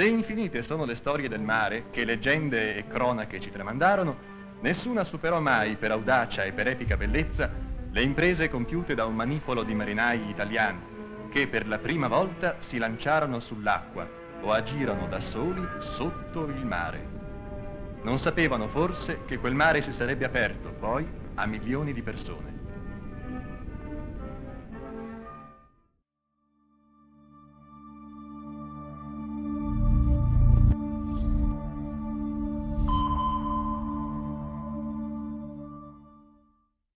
Se infinite sono le storie del mare che leggende e cronache ci tramandarono, nessuna superò mai per audacia e per epica bellezza le imprese compiute da un manipolo di marinai italiani che per la prima volta si lanciarono sull'acqua o agirono da soli sotto il mare. Non sapevano forse che quel mare si sarebbe aperto poi a milioni di persone.